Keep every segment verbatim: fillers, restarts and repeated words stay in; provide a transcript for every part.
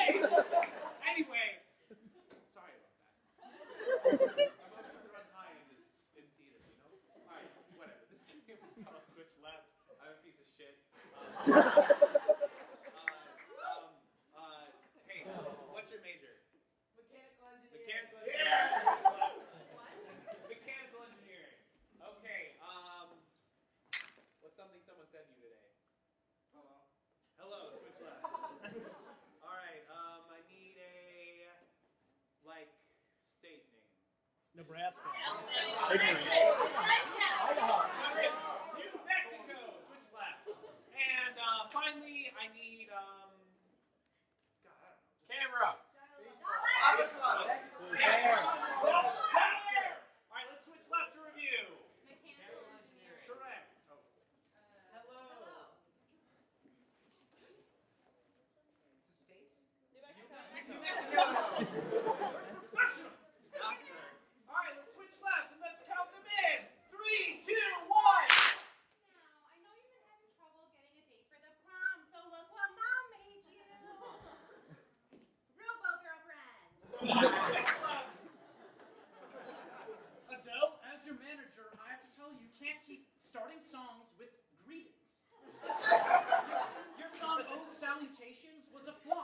Hey! Anyway, sorry about that. Emotions run high in this in theater, you know? Alright, whatever. This game is called Switch Left. I'm a piece of shit. Um, uh, um, uh, hey, what's your major? Mechanical engineering. Mechanical engineering. Switch left. What? Mechanical engineering. Okay, um, what's something someone said to you today? Hello. Hello, switch left. Alright, um, I need a, like, state name. Nebraska. Idaho. New Mexico, switch left. And, uh, finally, I need, um, God, I don't know. Camera. Camera. Alright, let's switch left to review. Mechanical engineering. Correct. Oh. Hello. Hello. It's a state? New New Mexico. Mexico. Professional. Doctor. Alright, let's switch left and let's count them in. Three, two, one. Now, I know you've been having trouble getting a date for the prom, so look what Mom made you. Robo girlfriend. Switch left. Adele, as your manager, I have to tell you, you can't keep starting songs with greetings. Your, your song, Ode Salutations, was a flop.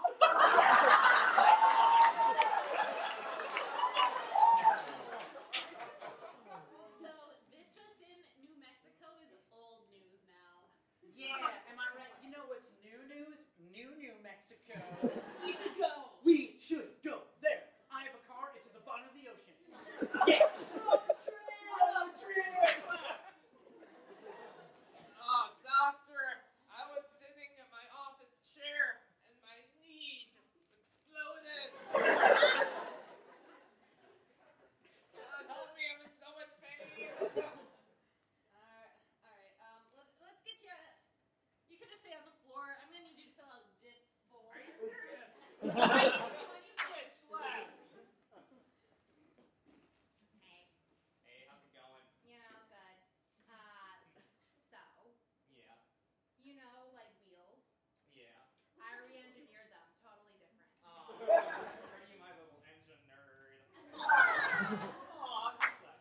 So, this just in, New Mexico is old news now. Yeah, am I right? You know what's new news? New New Mexico. We should go. We should go there. I have a car, it's at the bottom of the ocean. Yes! Road trip. Oh, doctor, I was sitting in my office chair and my knee just exploded. God, help me, I'm in so much pain. Alright, alright, um, let, let's get you, you can just stay on the floor. I'm gonna need you to fill out this form. Are you serious? Right. Switch left. Hey, Hey, how's it going? you know, good. Uh, so, Yeah. you know, like wheels. Yeah. I re-engineered them, totally different. Oh, are you my little engine nerd? Aw, switch left.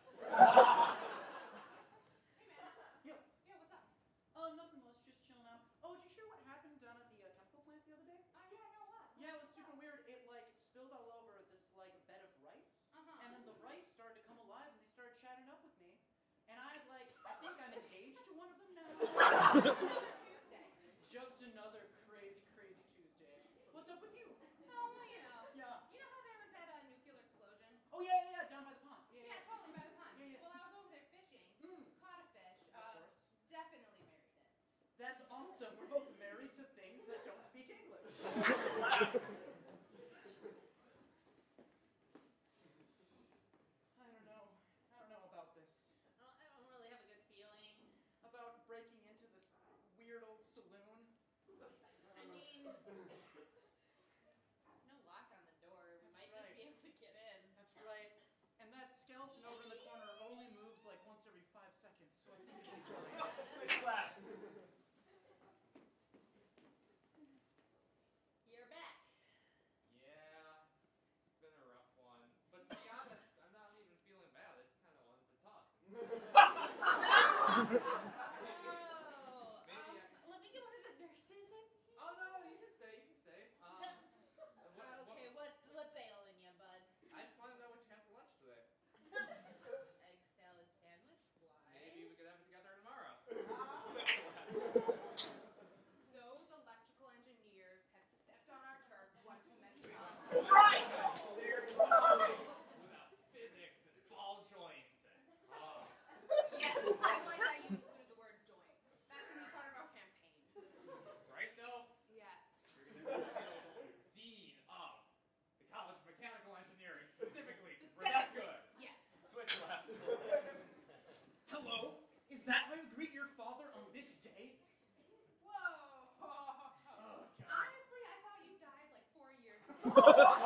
Hey man. Yeah. Yeah, what's up? Oh, nothing much, just chilling out. Oh, did you hear what happened down at the uh, chemical plant the other day? Oh yeah, no what? Yeah, it was super weird. It like spilled all over this like bed of rice, Uh-huh. and then the rice started to come alive, and they started chatting up with me. And I like, I think I'm engaged to one of them now. Tuesday. Just another crazy, crazy Tuesday. What's up with you? Oh, well, you know. Yeah. You know how there was that uh, nuclear explosion? Oh yeah, yeah, yeah, down by the pond. Yeah, Yeah, totally by the pond. Yeah, yeah. Well, I was over there fishing, Mm. caught a fish, Of uh, course. definitely married it. That's awesome. We're both married to things that don't speak English. I don't know. I don't know about this. I don't, I don't really have a good feeling. About breaking into this weird old saloon. I mean, there's, there's no lock on the door. We might That's just right. be able to get in. That's right. And that skeleton over in the corner only moves like once every five seconds, so I think it'll be fine. Switch left. You're back. Yeah, it's, it's been a rough one. But to be honest, I'm not even feeling bad. I just kind of wanted to talk. Oh, Maybe um, I- let me get one of the nurses in here. Oh no, you can say, you can say. Um, what, Okay, what, what's what's ailing you, bud? I just want to know what you had for lunch today. Egg salad sandwich. Why? Maybe we could have it together tomorrow. Switch left. Those electrical engineers have stepped on our turf one too many times. Right. Without physics and ball joints and oh. Yes, I like that you included the word joints. That's gonna be part of our campaign. Right though. Yes. You're gonna be the dean of the College of Mechanical Engineering, specifically. 'Cause we're that good. Yes. Switch left. Hello? Is that how you greet your father on this day? Whoa. Oh, God. Honestly, I thought you died like four years ago.